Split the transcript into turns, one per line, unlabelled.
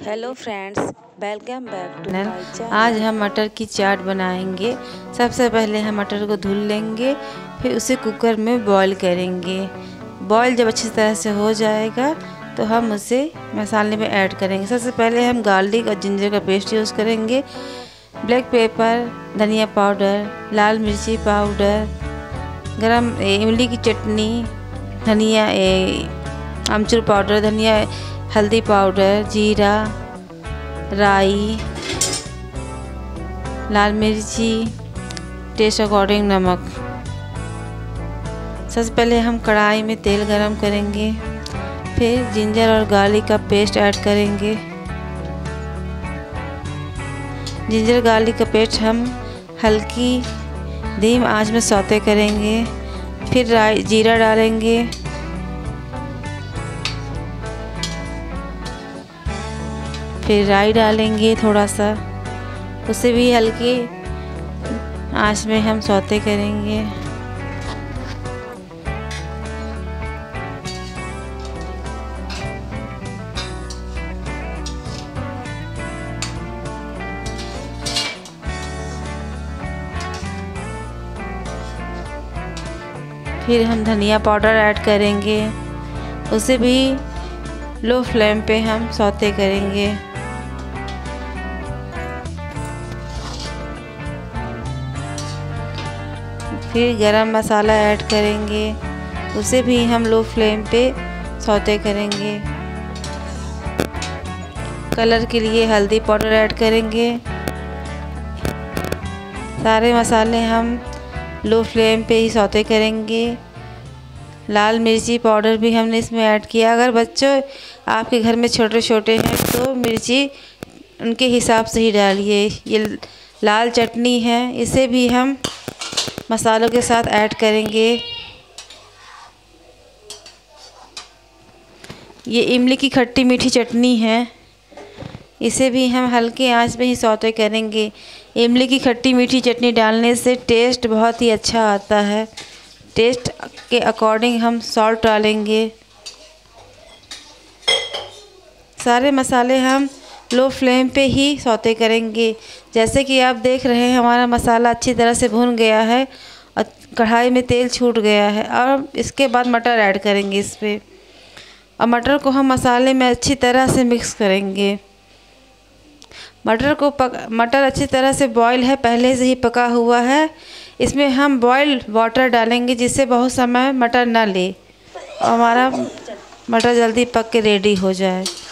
Hello friends, welcome back to my channel.
आज हम मटर की चाट बनाएंगे। सबसे पहले हम मटर को धुल लेंगे, फिर उसे कुकर में बॉईल करेंगे। बॉईल जब अच्छी तरह से हो जाएगा तो हम उसे मसाले में ऐड करेंगे। सबसे पहले हम गार्लिक और जिंजर का पेस्ट यूज़ करेंगे, ब्लैक पेपर, धनिया पाउडर, लाल मिर्ची पाउडर, गरम इमली की चटनी, धनिया आमचूर पाउडर, धनिया, हल्दी पाउडर, जीरा, राई, लाल मिर्ची, टेस्ट अकॉर्डिंग नमक। सबसे पहले हम कढ़ाई में तेल गरम करेंगे, फिर जिंजर और गार्लिक का पेस्ट ऐड करेंगे। जिंजर गार्लिक का पेस्ट हम हल्की धीमी आंच में सौते करेंगे। फिर जीरा डालेंगे, फिर राई डालेंगे थोड़ा सा, उसे भी हल्की आंच में हम सौते करेंगे। फिर हम धनिया पाउडर ऐड करेंगे, उसे भी लो फ्लेम पे हम सौते करेंगे। फिर गरम मसाला ऐड करेंगे, उसे भी हम लो फ्लेम पे सौते करेंगे। कलर के लिए हल्दी पाउडर ऐड करेंगे। सारे मसाले हम लो फ्लेम पे ही सौते करेंगे। लाल मिर्ची पाउडर भी हमने इसमें ऐड किया। अगर बच्चों आपके घर में छोटे छोटे हैं तो मिर्ची उनके हिसाब से ही डालिए। ये लाल चटनी है, इसे भी हम मसालों के साथ ऐड करेंगे। ये इमली की खट्टी मीठी चटनी है, इसे भी हम हल्के आंच में ही सौते करेंगे। इमली की खट्टी मीठी चटनी डालने से टेस्ट बहुत ही अच्छा आता है। टेस्ट के अकॉर्डिंग हम सॉल्ट डालेंगे। सारे मसाले हम लो फ्लेम पे ही सौते करेंगे। जैसे कि आप देख रहे हैं हमारा मसाला अच्छी तरह से भुन गया है और कढ़ाई में तेल छूट गया है। और इसके बाद मटर ऐड करेंगे इस पर, और मटर को हम मसाले में अच्छी तरह से मिक्स करेंगे। मटर अच्छी तरह से बॉईल है, पहले से ही पका हुआ है। इसमें हम बॉइल्ड वाटर डालेंगे जिससे बहुत समय मटर ना ले और हमारा मटर जल्दी पक के रेडी हो जाए।